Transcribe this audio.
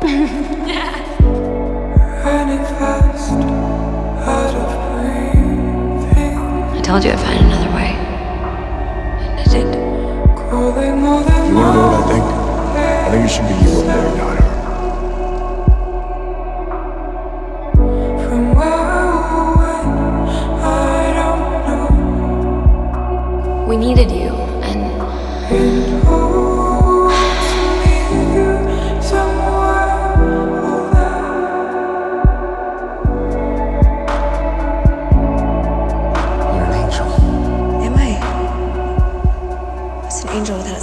Running fast, out of breathing. I told you I'd find another way. And I did. Crawling more than You wanna know what I think? I think it should be you up there, not her. from where we went, I don't know. We needed you, and And who wants to leave you somewhere over there? You're an angel. Am I? What's an angel without